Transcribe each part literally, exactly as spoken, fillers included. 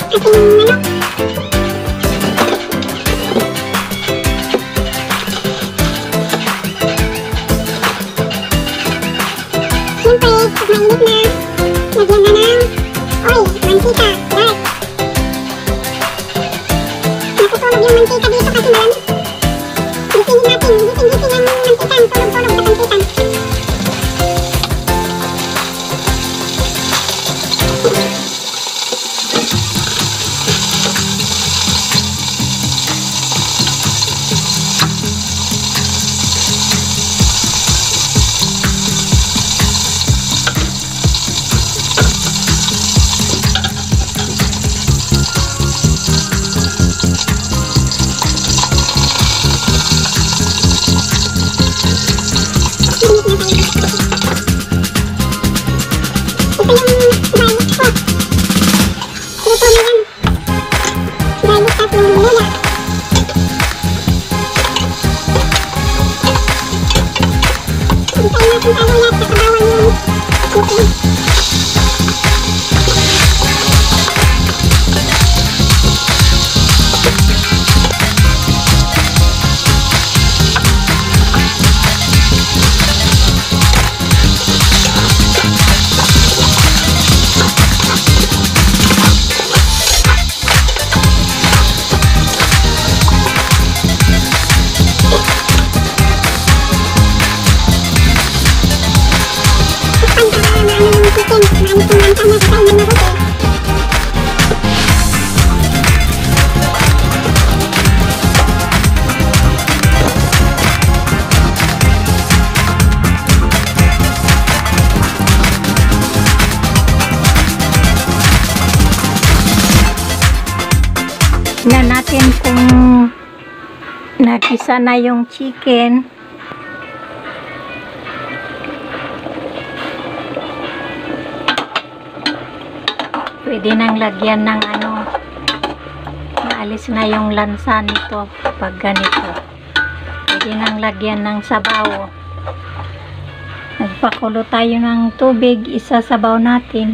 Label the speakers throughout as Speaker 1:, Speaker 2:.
Speaker 1: Tingnan natin kung nagisa na yung chicken. Pwede nang lagyan ng ano, maalis na yung lansa nito pag ganito. Pwede nang lagyan ng sabaw. Nagpakulo tayo ng tubig, isasabaw natin.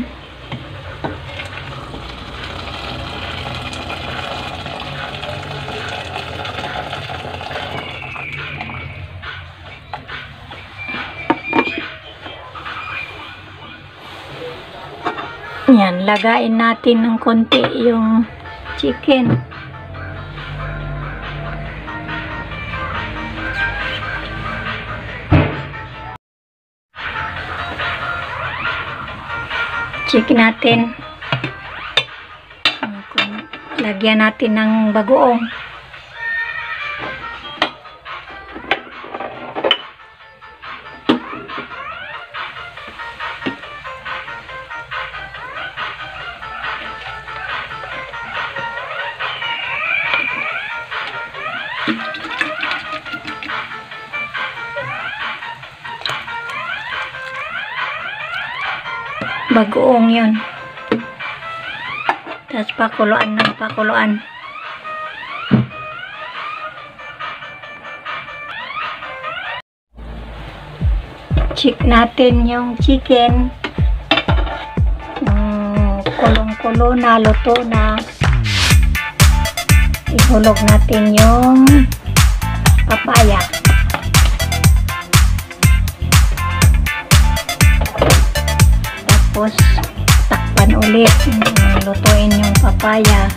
Speaker 1: Yan, lagain natin ng konti yung chicken. Chicken natin. Lagyan natin ng bagoong. Bagoong yun. Tapos pakuluan ng pakuluan. Check natin yung chicken. Um, kulong-kulo na, luto na. Ihulog natin yung papaya. Tapos takpan ulit, lutuin yung papaya.